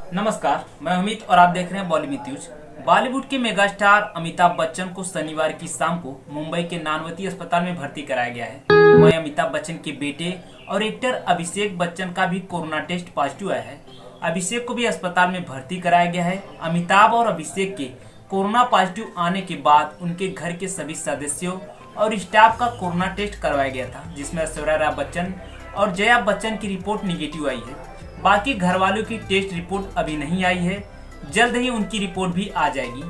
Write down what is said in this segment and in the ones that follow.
नमस्कार, मैं अमित और आप देख रहे हैं बॉलीवुड न्यूज। बॉलीवुड के मेगास्टार अमिताभ बच्चन को शनिवार की शाम को मुंबई के नानवती अस्पताल में भर्ती कराया गया है। वहीं अमिताभ बच्चन के बेटे और एक्टर अभिषेक बच्चन का भी कोरोना टेस्ट पॉजिटिव आया है। अभिषेक को भी अस्पताल में भर्ती कराया गया है। अमिताभ और अभिषेक के कोरोना पॉजिटिव आने के बाद उनके घर के सभी सदस्यों और स्टाफ का कोरोना टेस्ट करवाया गया था, जिसमें ऐश्वर्या राय बच्चन और जया बच्चन की रिपोर्ट निगेटिव आई है। बाकी घर वालों की टेस्ट रिपोर्ट अभी नहीं आई है, जल्द ही उनकी रिपोर्ट भी आ जाएगी।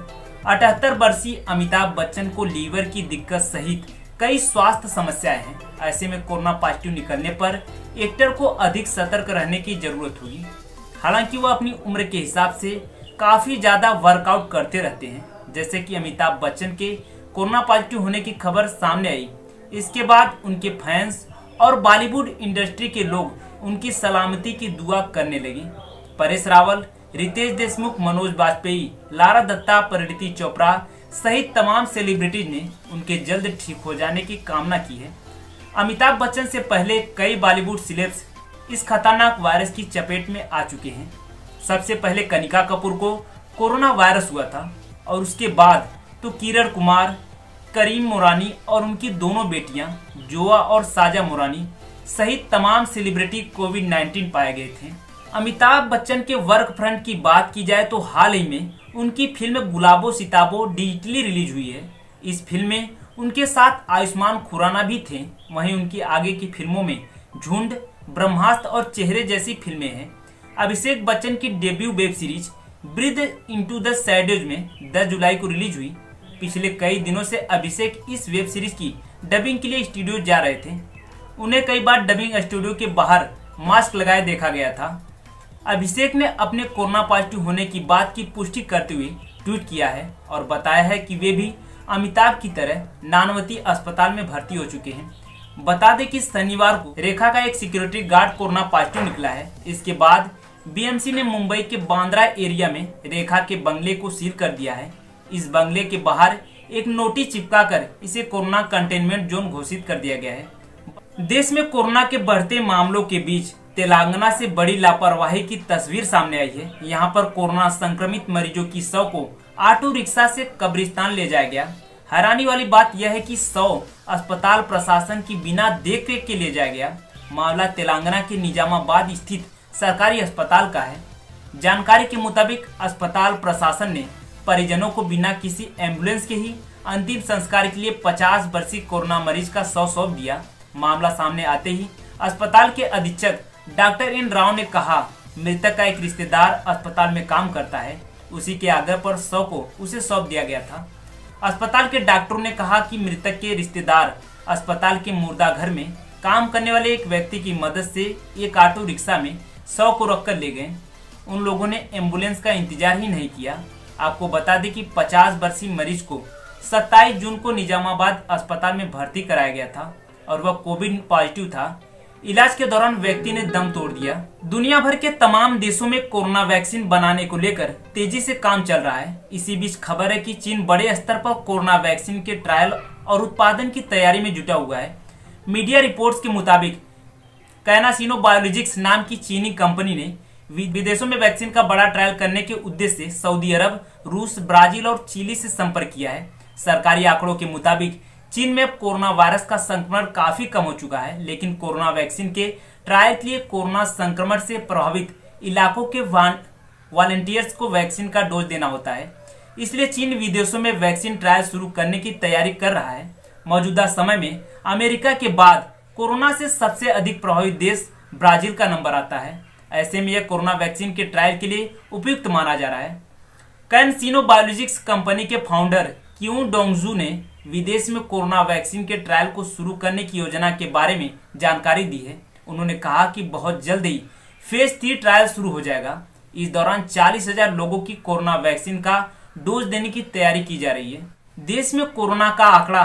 78 वर्षीय अमिताभ बच्चन को लीवर की दिक्कत सहित कई स्वास्थ्य समस्याएं हैं। ऐसे में कोरोना पॉजिटिव निकलने पर एक्टर को अधिक सतर्क रहने की जरूरत होगी। हालांकि वह अपनी उम्र के हिसाब से काफी ज्यादा वर्कआउट करते रहते हैं। जैसे कि अमिताभ बच्चन के कोरोना पॉजिटिव होने की खबर सामने आई, इसके बाद उनके फैंस और बॉलीवुड इंडस्ट्री के लोग उनकी सलामती की दुआ करने लगे। परेश रावल, रितेश देशमुख, मनोज बाजपेयी, लारा दत्ता, परिणीति चोपड़ा सहित तमाम सेलिब्रिटीज ने उनके जल्द ठीक हो जाने की कामना की है। अमिताभ बच्चन से पहले कई बॉलीवुड सेलेब्स इस खतरनाक वायरस की चपेट में आ चुके हैं। सबसे पहले कनिका कपूर को कोरोना वायरस हुआ था और उसके बाद तो किरण कुमार, करीम मोरानी और उनकी दोनों बेटियां जोआ और साजा मोरानी सहित तमाम सेलिब्रिटी कोविड-19 पाए गए थे। अमिताभ बच्चन के वर्क फ्रंट की बात की जाए तो हाल ही में उनकी film Gulabo Sitabo digitally release हुई है। इस फिल्म में उनके साथ आयुष्मान खुराना भी थे। वहीं उनकी आगे की फिल्मों में झुंड, ब्रह्मास्त्र और चेहरे जैसी फिल्में हैं। अभिषेक बच्चन की debut web series Breathe Into the Shadows में 10 जुलाई को रिलीज हुई। पिछले कई दिनों से अभिषेक इस वेब सीरीज की डबिंग के लिए स्टूडियो जा रहे थे। उन्हें कई बार डबिंग स्टूडियो के बाहर मास्क लगाए देखा गया था। अभिषेक ने अपने कोरोना पॉजिटिव होने की बात की पुष्टि करते हुए ट्वीट किया है और बताया है कि वे भी अमिताभ की तरह नानवती अस्पताल में भर्ती हो चुके हैं। बता दें कि शनिवार को रेखा का एक सिक्योरिटी गार्ड कोरोना पॉजिटिव निकला है। इसके बाद बीएमसी ने मुंबई के बांद्रा एरिया में रेखा के बंगले को सील कर दिया है। इस बंगले के बाहर एक नोटिस चिपकाकर इसे कोरोना कंटेनमेंट जोन घोषित कर दिया गया है। देश में कोरोना के बढ़ते मामलों के बीच तेलंगाना से बड़ी लापरवाही की तस्वीर सामने आई है। यहां पर कोरोना संक्रमित मरीजों की शव को ऑटो रिक्शा से कब्रिस्तान ले जाया गया। हैरानी वाली बात यह है कि शव अस्पताल प्रशासन की बिना देखरेख के ले जाया गया। मामला तेलंगाना के निजामाबाद स्थित सरकारी अस्पताल का है। जानकारी के मुताबिक अस्पताल प्रशासन ने परिजनों को बिना किसी एम्बुलेंस के ही अंतिम संस्कार के लिए 50 वर्षीय कोरोना मरीज का शव सौंप दिया। मामला सामने आते ही अस्पताल के अधीक्षक डॉक्टर एन राव ने कहा, मृतक का एक रिश्तेदार अस्पताल में काम करता है, उसी के आग्रह पर शव को उसे सौंप दिया गया था। अस्पताल के डॉक्टरों ने कहा कि मृतक के रिश्तेदार अस्पताल के मुर्दा घर में काम करने वाले एक व्यक्ति की मदद से एक ऑटो रिक्शा में शव को रखकर ले गए। उन लोगों ने एम्बुलेंस का इंतजार ही नहीं किया। आपको बता दें कि 50 वर्षीय मरीज को 27 जून को निजामाबाद अस्पताल में भर्ती कराया गया था और वह कोविड पॉजिटिव था। इलाज के दौरान व्यक्ति ने दम तोड़ दिया। दुनिया भर के तमाम देशों में कोरोना वैक्सीन बनाने को लेकर तेजी से काम चल रहा है। इसी बीच खबर है कि चीन बड़े स्तर पर कोरोना वैक्सीन के ट्रायल और उत्पादन की तैयारी में जुटा हुआ है। मीडिया रिपोर्ट्स के मुताबिक कैनासिनो बायोलॉजिक्स नाम की चीनी कंपनी ने विदेशों में वैक्सीन का बड़ा ट्रायल करने के उद्देश्य से सऊदी अरब, रूस, ब्राजील और चिली से संपर्क किया है। सरकारी आंकड़ों के मुताबिक चीन में कोरोना वायरस का संक्रमण काफी कम हो चुका है, लेकिन कोरोना वैक्सीन के ट्रायल के लिए कोरोना संक्रमण से प्रभावित इलाकों के वॉलंटियर्स को वैक्सीन का डोज देना होता है। इसलिए चीन विदेशों में वैक्सीन ट्रायल शुरू करने की तैयारी कर रहा है। मौजूदा समय में अमेरिका के बाद कोरोना से सबसे अधिक प्रभावित देश ब्राजील का नंबर आता है। ऐसे में यह कोरोना वैक्सीन के ट्रायल के लिए उपयुक्त माना जा रहा है। कैनसिनो बायोलॉजिक्स कंपनी के फाउंडर क्यू डोंगजू ने विदेश में कोरोना वैक्सीन के ट्रायल को शुरू करने की योजना के बारे में जानकारी दी है। उन्होंने कहा कि बहुत जल्द ही फेज 3 ट्रायल शुरू हो जाएगा। इस दौरान 40,000 लोगों की कोरोना वैक्सीन का डोज देने की तैयारी की जा रही है। देश में कोरोना का आंकड़ा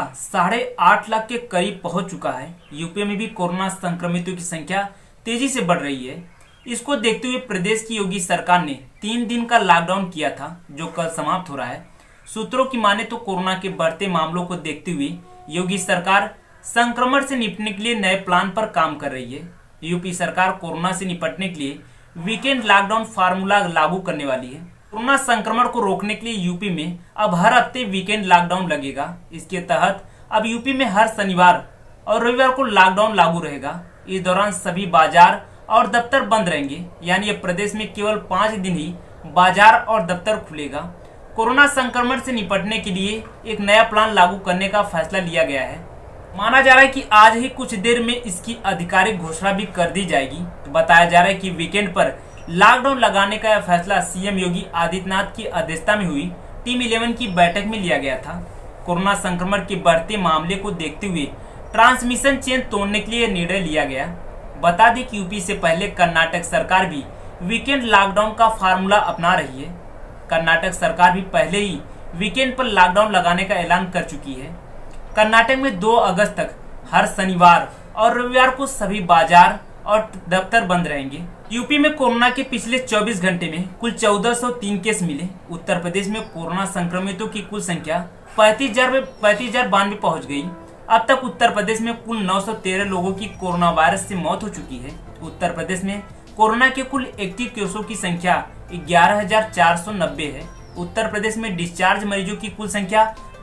8.5 लाख के करीब पहुंच चुका है। यूपी में भी कोरोना संक्रमितों की संख्या तेजी से बढ़ रही है। इसको देखते हुए प्रदेश की योगी सरकार ने 3 दिन का लॉकडाउन किया था, जो कल समाप्त हो रहा है। सूत्रों की माने तो कोरोना के बढ़ते मामलों को देखते हुए योगी सरकार संक्रमण से निपटने के लिए नए प्लान पर काम कर रही है। यूपी सरकार कोरोना से निपटने के लिए वीकेंड लॉकडाउन फार्मूला लागू करने वाली है। कोरोना संक्रमण को रोकने के लिए यूपी में अब हर हफ्ते वीकेंड लॉकडाउन लगेगा। इसके तहत अब यूपी में हर शनिवार और रविवार को लॉकडाउन लागू रहेगा। इस दौरान सभी बाजार और दफ्तर बंद रहेंगे, यानी अब प्रदेश में केवल 5 दिन ही बाजार और दफ्तर खुलेगा। कोरोना संक्रमण से निपटने के लिए एक नया प्लान लागू करने का फैसला लिया गया है। माना जा रहा है कि आज ही कुछ देर में इसकी आधिकारिक घोषणा भी कर दी जाएगी। तो बताया जा रहा है कि वीकेंड पर लॉकडाउन लगाने का यह फैसला सीएम योगी आदित्यनाथ की अध्यक्षता में हुई टीम 11 की बैठक में लिया गया था। कोरोना संक्रमण के बढ़ते मामले को देखते हुए ट्रांसमिशन चेन तोड़ने के लिए निर्णय लिया गया। बता दें कि यूपी से पहले कर्नाटक सरकार भी वीकेंड लॉकडाउन का फार्मूला अपना रही है। कर्नाटक सरकार भी पहले ही वीकेंड पर लॉकडाउन लगाने का ऐलान कर चुकी है। कर्नाटक में 2 अगस्त तक हर शनिवार और रविवार को सभी बाजार और दफ्तर बंद रहेंगे। यूपी में कोरोना के पिछले 24 घंटे में कुल 1403 केस मिले। उत्तर प्रदेश में कोरोना संक्रमितों की कुल संख्या 35,092 पहुंच गई। अब तक उत्तर प्रदेश में कुल 913 लोगों की कोरोना वायरस से मौत हो चुकी है। उत्तर प्रदेश में कोरोना के कुल एक्टिव केसों की संख्या 11,490 है। उत्तर प्रदेश में डिस्चार्ज मरीजों की कुल संख्या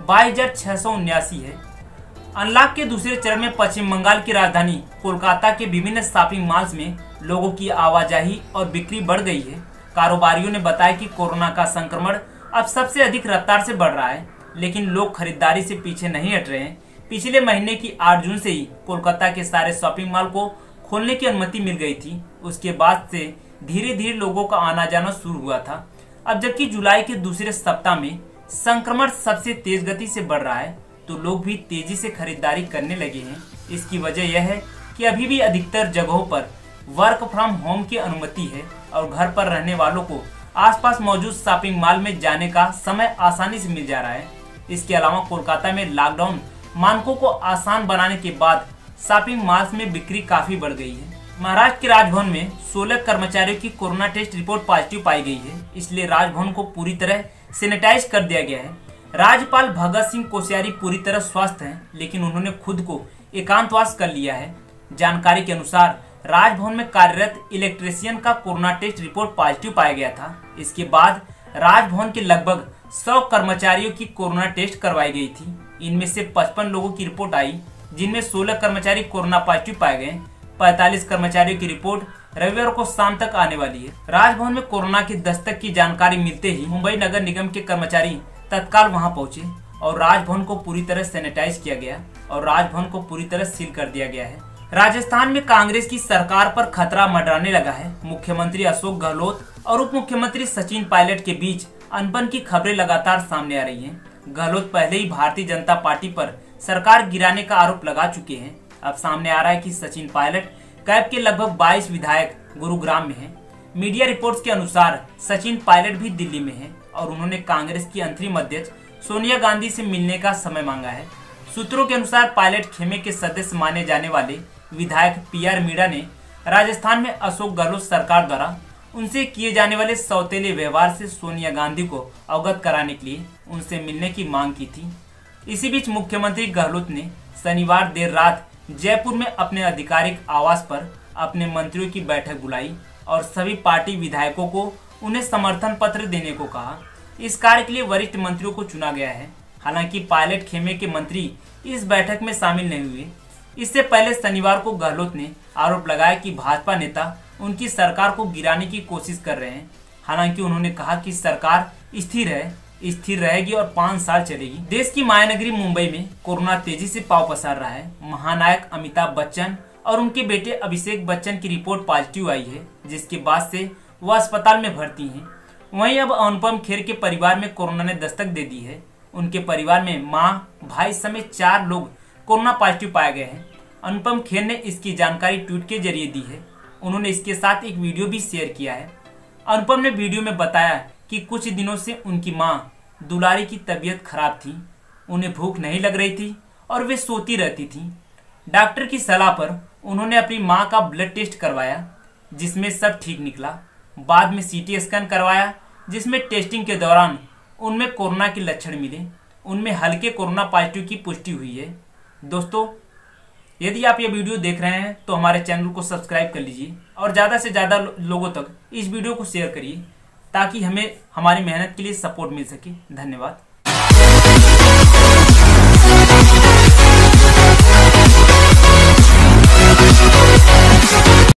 22,679 है। अनलॉक के दूसरे चरण में पश्चिम बंगाल की राजधानी कोलकाता के विभिन्न शॉपिंग मॉल्स में लोगों की आवाजाही और बिक्री बढ़ गई है। कारोबारियों ने बताया कि कोरोना का संक्रमण अब सबसे अधिक रफ्तार से बढ़ रहा है, लेकिन लोग खरीदारी से पीछे नहीं हट रहे हैं। पिछले महीने की 8 जून से ही कोलकाता के सारे शॉपिंग मॉल को खोलने की अनुमति मिल गई थी। उसके बाद से धीरे धीरे लोगों का आना जाना शुरू हुआ था। अब जबकि जुलाई के दूसरे सप्ताह में संक्रमण सबसे तेज गति से बढ़ रहा है, तो लोग भी तेजी से खरीदारी करने लगे हैं। इसकी वजह यह है कि अभी भी अधिकतर जगहों पर वर्क फ्रॉम होम की अनुमति है और घर पर रहने वालों को आसपास मौजूद शॉपिंग मॉल में जाने का समय आसानी से मिल जा रहा है। इसके अलावा कोलकाता में लॉकडाउन मानकों को आसान बनाने के बाद शॉपिंग मॉल्स में बिक्री काफी बढ़ गई है। महाराष्ट्र के राजभवन में 16 कर्मचारियों की कोरोना टेस्ट रिपोर्ट पॉजिटिव पाई गई है, इसलिए राजभवन को पूरी तरह सैनिटाइज कर दिया गया है। राज्यपाल भगत सिंह कोश्यारी पूरी तरह स्वस्थ हैं, लेकिन उन्होंने खुद को एकांतवास कर लिया है। जानकारी के अनुसार राजभवन में कार्यरत इलेक्ट्रीशियन का कोरोना टेस्ट रिपोर्ट पॉजिटिव पाया गया था। इसके बाद राजभवन के लगभग 100 कर्मचारियों की कोरोना टेस्ट करवाई गई थी। इनमें से 55 लोगों की रिपोर्ट आई, जिनमें 16 कर्मचारी कोरोना पॉजिटिव पाए गए। 45 कर्मचारियों की रिपोर्ट रविवार को शाम तक आने वाली है। राजभवन में कोरोना की दस्तक की जानकारी मिलते ही मुंबई नगर निगम के कर्मचारी तत्काल वहां पहुंचे और राजभवन को पूरी तरह सैनिटाइज किया गया और राजभवन को पूरी तरह सील कर दिया गया है। राजस्थान में कांग्रेस की सरकार पर खतरा मंडराने लगा है। मुख्यमंत्री अशोक गहलोत और उप मुख्यमंत्री सचिन पायलट के बीच अनबन की खबरें लगातार सामने आ रही हैं। गहलोत पहले ही भारतीय जनता पार्टी पर सरकार गिराने का आरोप लगा चुके हैं। अब सामने आ रहा है कि सचिन पायलट कैब के लगभग 22 विधायक गुरुग्राम में हैं। मीडिया रिपोर्ट्स के अनुसार सचिन पायलट भी दिल्ली में हैं और उन्होंने कांग्रेस की अंतरिम अध्यक्ष सोनिया गांधी से मिलने का समय मांगा है। सूत्रों के अनुसार पायलट खेमे के सदस्य माने जाने वाले विधायक पीआर मीणा ने राजस्थान में अशोक गहलोत सरकार द्वारा उनसे किए जाने वाले सौतेले व्यवहार से सोनिया गांधी को अवगत कराने के लिए उनसे मिलने की मांग की थी। इसी बीच मुख्यमंत्री गहलोत ने शनिवार देर रात जयपुर में अपने आधिकारिक आवास पर अपने मंत्रियों की बैठक बुलाई और सभी पार्टी विधायकों को उन्हें समर्थन पत्र देने को कहा। इस कार्य के लिए वरिष्ठ मंत्रियों को चुना गया है। हालांकि पायलट खेमे के मंत्री इस बैठक में शामिल नहीं हुए। इससे पहले शनिवार को गहलोत ने आरोप लगाया कि भाजपा नेता उनकी सरकार को गिराने की कोशिश कर रहे हैं। हालांकि उन्होंने कहा कि सरकार स्थिर रहेगी और 5 साल चलेगी। देश की मायानगरी मुंबई में कोरोना तेजी से पांव पसार रहा है। महानायक अमिताभ बच्चन और उनके बेटे अभिषेक बच्चन की रिपोर्ट पॉजिटिव आई है, जिसके बाद से वह अस्पताल में भर्ती हैं। वहीं अब अनुपम खेर के परिवार में कोरोना ने दस्तक दे दी है। उनके परिवार में मां, भाई समेत 4 लोग कोरोना पॉजिटिव पाए गए हैं। अनुपम खेर ने इसकी जानकारी ट्वीट के जरिए दी है। उन्होंने इसके साथ एक वीडियो भी शेयर किया है। अनुपम ने वीडियो में बताया कि कुछ दिनों से उनकी मां दुलारी की तबीयत खराब थी। उन्हें भूख नहीं लग रही थी और वे सोती रहती थी। डॉक्टर की सलाह पर उन्होंने अपनी मां का ब्लड टेस्ट करवाया, जिसमें सब ठीक निकला। बाद में सीटी स्कैन करवाया, जिसमें टेस्टिंग के दौरान उनमें कोरोना के लक्षण मिले। उनमें हल्के कोरोना पॉजिटिव की पुष्टि हुई है। दोस्तों, यदि आप ये वीडियो देख रहे हैं तो हमारे चैनल को सब्सक्राइब कर लीजिए और ज़्यादा से ज़्यादा लोगों तक इस वीडियो को शेयर करिए ताकि हमें हमारी मेहनत के लिए सपोर्ट मिल सके। धन्यवाद।